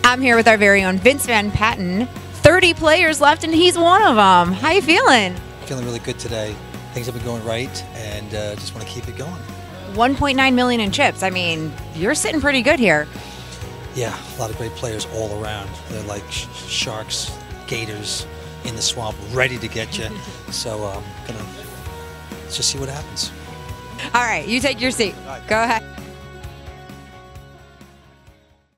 I'm here with our very own Vince Van Patten. 30 players left, and he's one of them. How you feeling? Feeling really good today. Things have been going right, and just want to keep it going. 1.9 million in chips. I mean, you're sitting pretty good here. Yeah, a lot of great players all around. They're like sharks, gators in the swamp, ready to get you. So let's just see what happens. All right, you take your seat. Go ahead.